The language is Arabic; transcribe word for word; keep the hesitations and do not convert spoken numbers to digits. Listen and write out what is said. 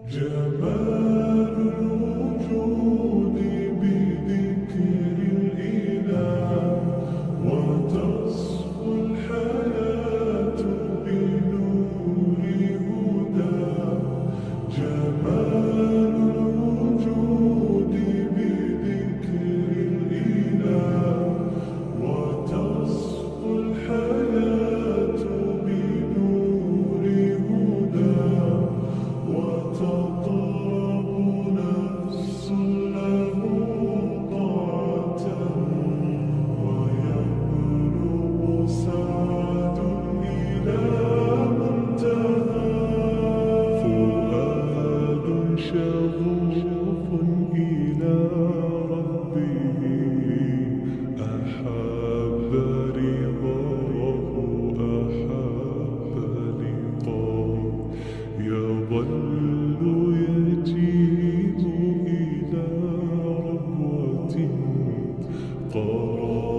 جمال الوجود بذكر الإله وتصفو الحياة بنور هداه. جمال الوجود بذكر الإله وتصفو الحياة بنور هداه. وتطرب نفس له طاعة ويبلغ سعد إلى منتهى. فؤاد شغوف إلى ربه أحب رضاه أحب لقاه. يظل يجيء إلى ربوة قرار